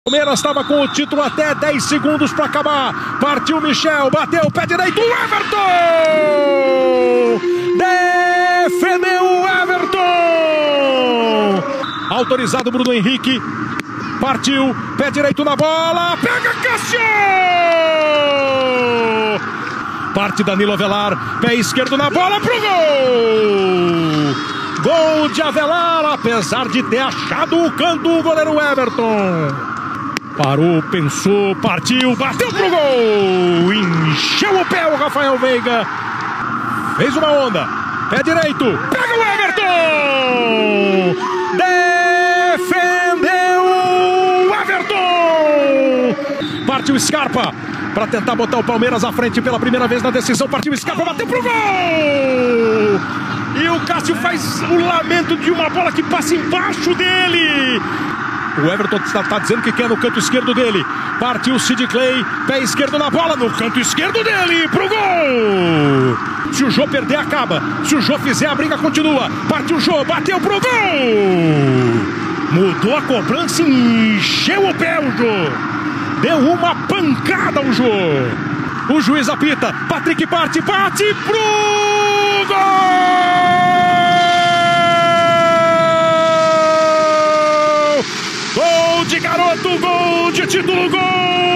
Palmeiras estava com o título até 10 segundos para acabar. Partiu o Michel, bateu o pé direito, o Everton! Defendeu o Everton! Autorizado Bruno Henrique. Partiu, pé direito na bola, pega Cássio! Parte Danilo Avelar, pé esquerdo na bola pro gol! Gol de Avelar, apesar de ter achado o canto o goleiro Everton. Parou, pensou, partiu, bateu pro gol! Encheu o pé o Rafael Veiga. Fez uma onda, pé direito, pega o Everton! Defendeu o Everton! Partiu Scarpa para tentar botar o Palmeiras à frente pela primeira vez na decisão. Partiu Scarpa, bateu pro gol! E o Cássio faz o lamento de uma bola que passa embaixo dele. O Everton está dizendo que quer no canto esquerdo dele. Partiu o Sid Clay, pé esquerdo na bola, no canto esquerdo dele, pro gol! Se o Jô perder, acaba. Se o Jô fizer, a briga continua. Partiu o Jô, bateu pro gol! Mudou a cobrança e encheu o pé o Jô. Deu uma pancada o Jô. O juiz apita, Patrick bate pro gol! Gol de garoto, gol de título, gol!